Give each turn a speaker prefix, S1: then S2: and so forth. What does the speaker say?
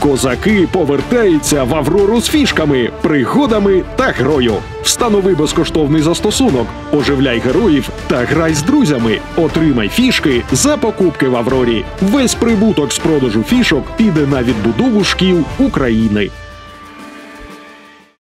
S1: Козаки повертаються в Аврору з фішками, пригодами та грою. Встанови безкоштовний застосунок, оживляй героїв та грай з друзями. Отримай фішки за покупки в Аврорі. Весь прибуток з продажу фішок піде на відбудову шкіл України.